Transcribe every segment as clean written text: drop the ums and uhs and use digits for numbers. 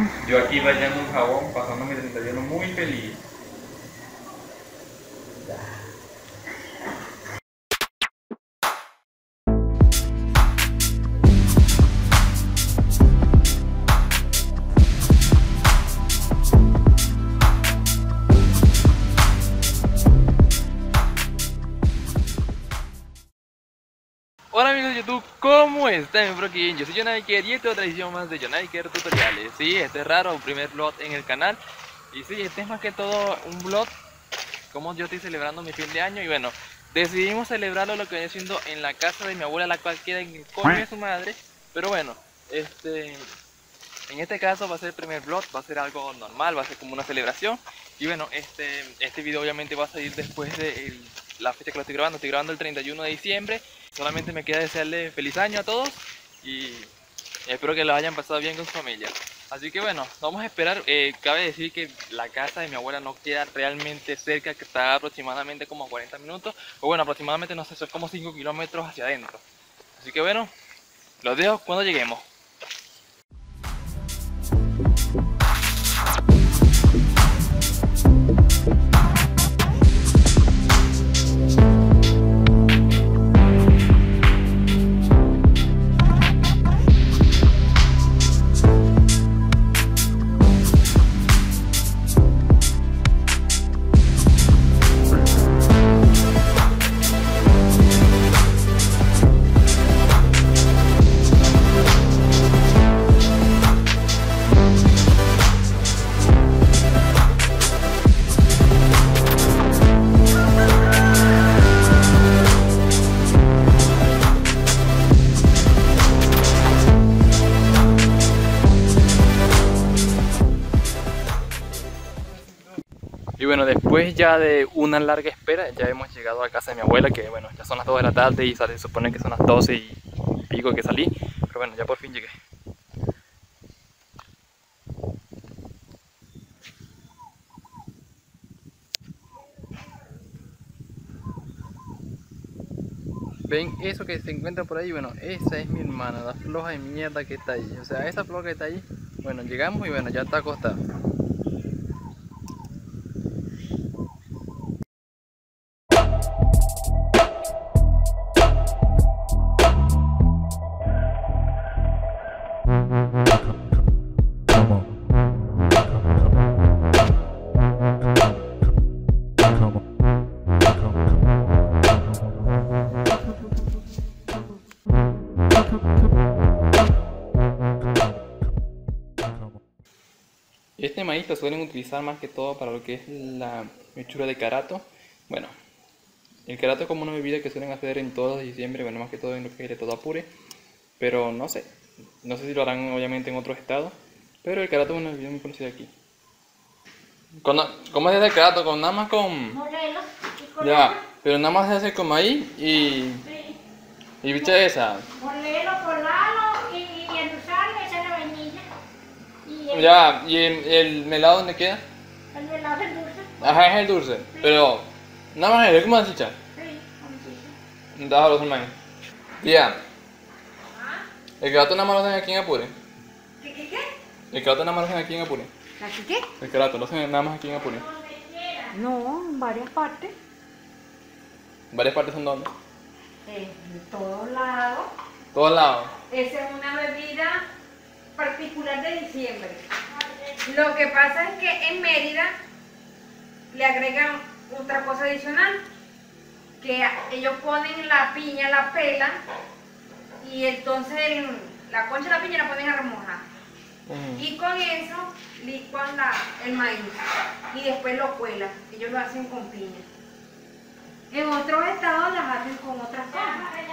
Yo aquí bañando un jabón, pasando mi 31 muy feliz. Hola amigos de YouTube, ¿cómo están? Por aquí, yo soy Jonaiker y esta es otra edición más de Jonaiker Tutoriales. Sí, este es raro, un primer vlog en el canal. Y sí, este es más que todo un vlog como yo estoy celebrando mi fin de año. Y bueno, decidimos celebrarlo lo que viene siendo en la casa de mi abuela, la cual queda en el coño de su madre. Pero bueno, en este caso va a ser el primer vlog, va a ser algo normal, va a ser como una celebración. Y bueno, este video obviamente va a salir después de la fecha que lo estoy grabando el 31 de diciembre. Solamente me queda desearle feliz año a todos y espero que lo hayan pasado bien con su familia. Así que bueno, vamos a esperar. Cabe decir que la casa de mi abuela no queda realmente cerca, que está aproximadamente como a 40 minutos. O bueno, aproximadamente no sé, son como 5 kilómetros hacia adentro. Así que bueno, los dejo cuando lleguemos. Y bueno, después ya de una larga espera, ya hemos llegado a casa de mi abuela, que bueno, ya son las 2 de la tarde y se supone que son las 12 y pico que salí, pero bueno, ya por fin llegué. ¿Ven eso que se encuentra por ahí? Bueno, esa es mi hermana, la floja de mierda que está ahí. O sea, esa floja que está ahí, bueno, llegamos y bueno, ya está acostada. Este maíz lo suelen utilizar más que todo para lo que es la hechura de carato. Bueno, el carato es como una bebida que suelen hacer en todo diciembre, bueno, más que todo en lo que es de todo Apure. Pero no sé si lo harán obviamente en otros estados. Pero el carato es una bebida muy conocida aquí. ¿Cómo se hace el carato? Con nada más con... Morelo y con Ya, pero nada más se hace con maíz sí. y bicha esa. Morelo, colado y endulzarle, echarle vainilla. Y Ya, ¿y el melado dónde queda? el helado es dulce. Ajá, es el dulce. Sí. Pero nada más es como la chicha. Sí, con chicha. Déjalo, maíz. Ya, ¿Ah? el carato nada más lo hacen aquí en Apure. ¿Qué? El carato nada más lo hacen aquí en Apure. ¿Aquí qué? El carato lo hacen nada más aquí en Apure. No, en varias partes. Varias partes son donde. De todos lados. Todos lados. Esa es una bebida particular de diciembre. Lo que pasa es que en Mérida le agregan otra cosa adicional, que ellos ponen la piña, la pelan y entonces la concha de la piña la ponen a remojar. Y con eso licuan el maíz y después lo cuelan. Ellos lo hacen con piña. En otros estados las hacen con otras cosas.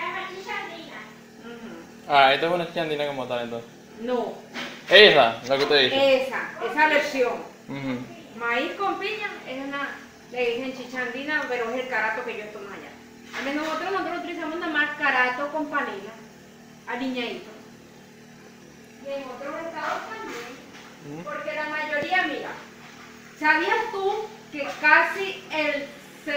Ah, esto es una chicha como tal entonces. No, Esa, lo que usted dice. esa versión. Ujú. Maíz con piña es le dicen chicha andina, pero es el carato que yo tomo allá. A menos nosotros utilizamos nada más carato con panela, aliñadito. Y en otros estados también. Porque la mayoría, mira, ¿sabías tú que casi el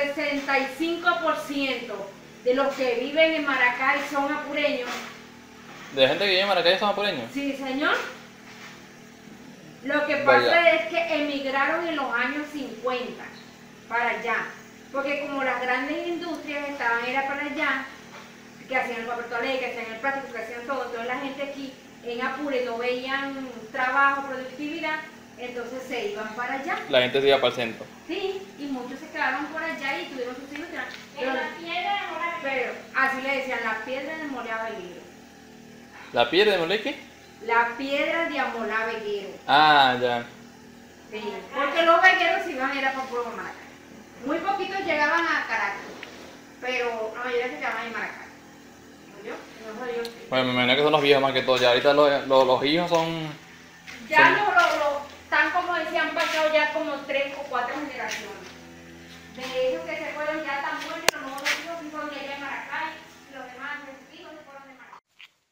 65% de los que viven en Maracay son apureños? ¿De gente que vive en Maracay son apureños? Sí, señor. Lo que Vaya. pasa es que emigraron en los años 50 para allá, porque como las grandes industrias estaban era para allá, que hacían el papel toalé, que hacían el plástico, que hacían todo, toda la gente aquí en Apure no veían trabajo, productividad, entonces se iban para allá. La gente se iba para el centro. Sí, y muchos se quedaron por allá y tuvieron sus hijos. En la piedra de Mola Veguero. Pero así le decían, la piedra de Amolá Veguero. ¿La piedra de Moleque? La piedra de Amolá Veguero. Ah, ya. Sí, porque los vegueros se iban era para Pueblo Maracay. Muy poquitos llegaban a Caracas, pero la mayoría se quedaban en Maracay. ¿No yo? No soy yo. Bueno, me imagino que son los viejos más que todo. Ya ahorita los hijos son... Ya están como decían, han pasado ya como 3 o 4 generaciones. De esos que se fueron ya tan buenos, los nuevos hijos se fueron de allá en Maracay, y los demás hijos se fueron de Maracay.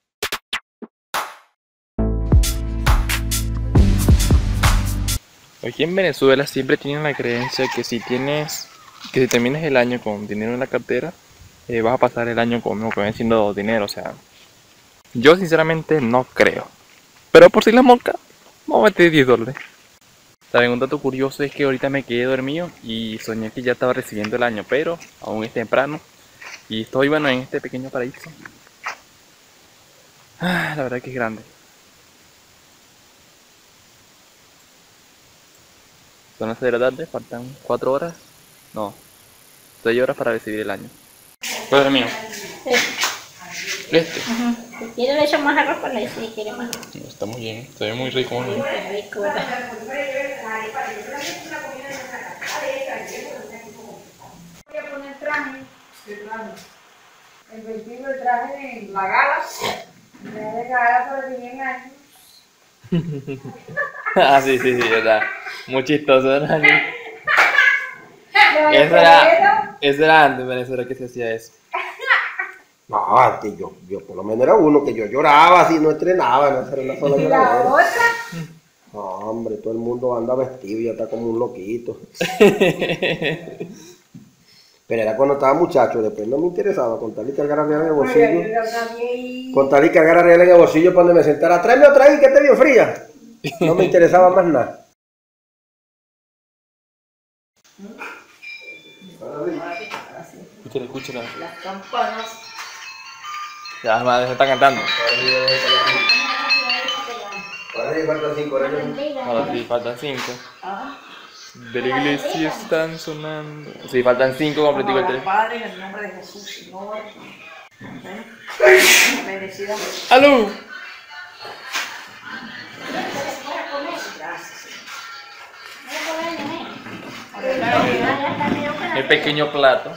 Aquí en Venezuela siempre tienen la creencia que si terminas el año con dinero en la cartera, vas a pasar el año con lo que viene siendo dinero, o sea... Yo sinceramente no creo. Pero por si la mosca, vamos a meter $10. Saben, un dato curioso es que ahorita me quedé dormido y soñé que ya estaba recibiendo el año, pero aún es temprano. Y estoy, bueno, en este pequeño paraíso. La verdad que es grande. Son las 6 de la tarde, faltan 4 horas. No, 6 horas para recibir el año. Padre mío. Este. Si quiere le echo más arroz con leche, si quiere más. Está muy bien, se ve muy rico. Muy bien. Qué rico, ¿verdad? Voy a poner traje. El vestido, el traje en la gala. De gala para el 10 años. Ah, sí, verdad. Muy chistoso, ¿verdad? Lo de Eso era antes en Venezuela que se hacía eso. No, antes yo por lo menos era uno que yo lloraba así, no estrenaba, no era una sola la lloradera. otra. No, hombre, todo el mundo anda vestido y ya está como un loquito. Pero era cuando estaba muchacho, después no me interesaba contar y cargar a real en el bolsillo. Contar y cargar a real en el bolsillo para donde me sentara. Tráeme otra ahí que esté bien fría. No me interesaba más nada. Escúchala. Las campanas. Ya, madre, se está cantando. Faltan 5 horas. Ahora sí, faltan 5. Ah. De la iglesia están sonando. Sí, faltan 5 completico el Vamos a orar, 3. Padre, en el nombre de Jesús, Señor. Bendecida. ¡Aló! El pequeño plato.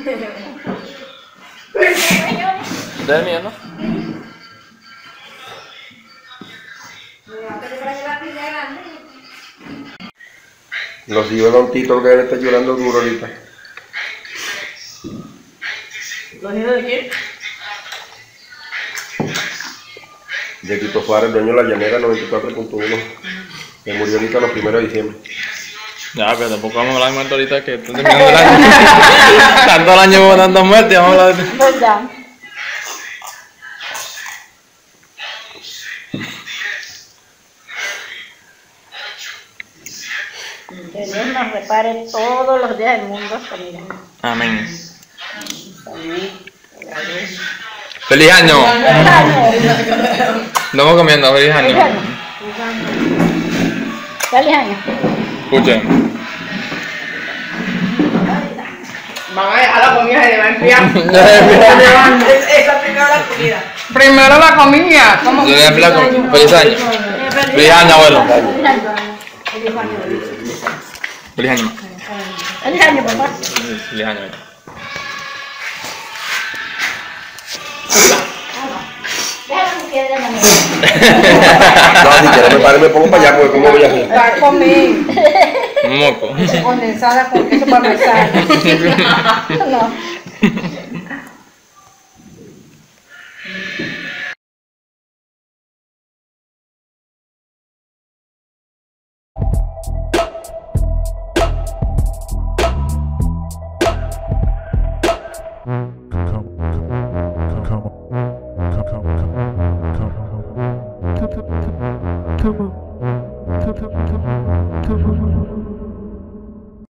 ¿Este es mío, no? Los hijos de Don Tito, que él está llorando duro ahorita. ¿Los hijos de quién? De Tito Suárez, dueño de la llanera 94.1. Que murió ahorita el 1 de diciembre. Ya, pero tampoco vamos a hablar de muerte ahorita que está terminando el año. Tanto el año dando muerte, vamos a hablar de... ¿Verdad? Que Dios nos repare todos los días del mundo. Mira. Amén. Salud. ¡Feliz año! Estamos comiendo, feliz Feliz año. año. Feliz año. Escuchen. Van a dejar la comida, se le va a enfriar. Esa primero la comida. Primero la comida. ¿Cómo? Feliz año. Feliz año. Feliz año, abuelo. Feliz año. Feliz año. Feliz año. Feliz año, papá. Feliz año. Déjame que quede de manera. No, si quieres me paro y me pongo para allá, porque ¿cómo voy a hacer? Va a comer Moco. condensada con queso parmesano. No. Come on.